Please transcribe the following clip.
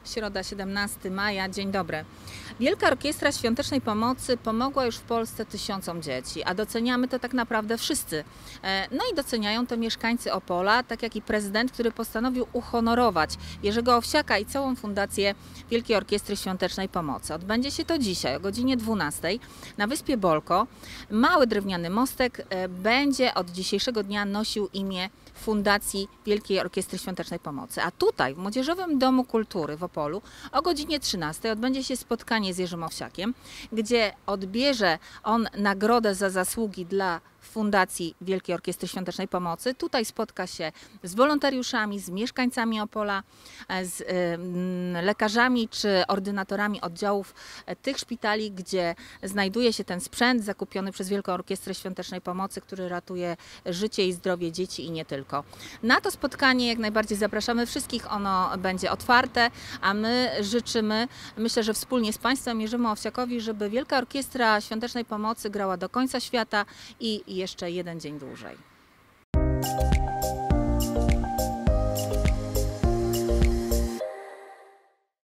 Środa, 17 maja. Dzień dobry. Wielka Orkiestra Świątecznej Pomocy pomogła już w Polsce tysiącom dzieci, a doceniamy to tak naprawdę wszyscy. No i doceniają to mieszkańcy Opola, tak jak i prezydent, który postanowił uhonorować Jerzego Owsiaka i całą Fundację Wielkiej Orkiestry Świątecznej Pomocy. Odbędzie się to dzisiaj o godzinie 12 na wyspie Bolko. Mały drewniany mostek będzie od dzisiejszego dnia nosił imię Fundacji Wielkiej Orkiestry Świątecznej Pomocy. A tutaj, w Młodzieżowym Domu Kultury w Opolu, o godzinie 13 odbędzie się spotkanie z Jerzym Owsiakiem, gdzie odbierze on nagrodę za zasługi dla Fundacji Wielkiej Orkiestry Świątecznej Pomocy. Tutaj spotka się z wolontariuszami, z mieszkańcami Opola, z lekarzami czy ordynatorami oddziałów tych szpitali, gdzie znajduje się ten sprzęt zakupiony przez Wielką Orkiestrę Świątecznej Pomocy, który ratuje życie i zdrowie dzieci i nie tylko. Na to spotkanie jak najbardziej zapraszamy wszystkich. Ono będzie otwarte, a my życzymy, myślę, że wspólnie z Państwem, Jerzemu Owsiakowi, żeby Wielka Orkiestra Świątecznej Pomocy grała do końca świata i jeszcze jeden dzień dłużej.